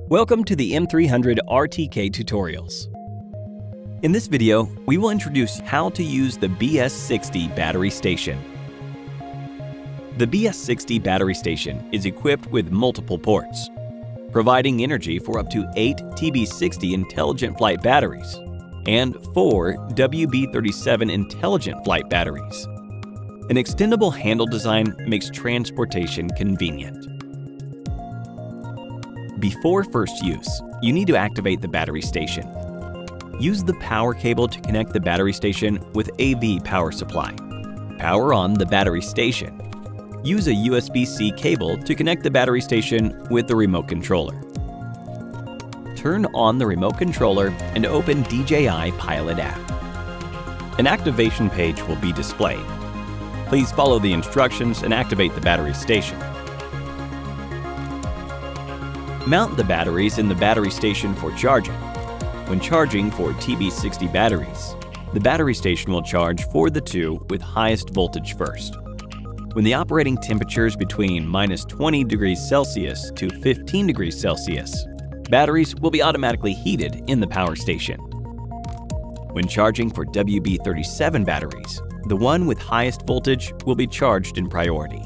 Welcome to the M300 RTK tutorials. In this video, we will introduce how to use the BS60 Battery Station. The BS60 Battery Station is equipped with multiple ports, providing energy for up to 8 TB60 intelligent flight batteries and 4 WB37 intelligent flight batteries. An extendable handle design makes transportation convenient. Before first use, you need to activate the battery station. Use the power cable to connect the battery station with AV power supply. Power on the battery station. Use a USB-C cable to connect the battery station with the remote controller. Turn on the remote controller and open DJI Pilot app. An activation page will be displayed. Please follow the instructions and activate the battery station. Mount the batteries in the battery station for charging. When charging for TB60 batteries, the battery station will charge for the two with highest voltage first. When the operating temperature is between -20 degrees Celsius to 15 degrees Celsius, batteries will be automatically heated in the power station. When charging for WB37 batteries, the one with highest voltage will be charged in priority.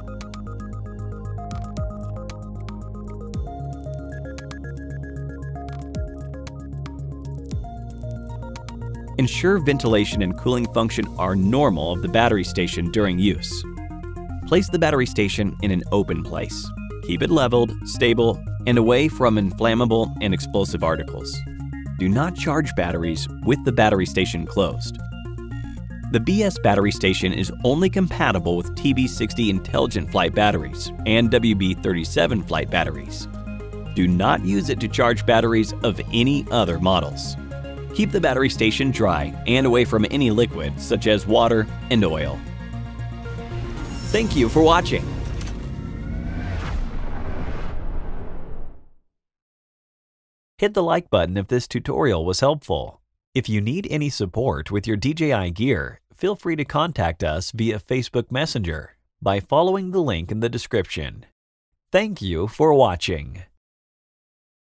Ensure ventilation and cooling function are normal of the battery station during use. Place the battery station in an open place. Keep it leveled, stable, and away from inflammable and explosive articles. Do not charge batteries with the battery station closed. The BS battery station is only compatible with TB60 intelligent flight batteries and WB37 flight batteries. Do not use it to charge batteries of any other models. Keep the battery station dry and away from any liquid such as water and oil. Thank you for watching. Hit the like button if this tutorial was helpful. If you need any support with your DJI gear, feel free to contact us via Facebook Messenger by following the link in the description. Thank you for watching.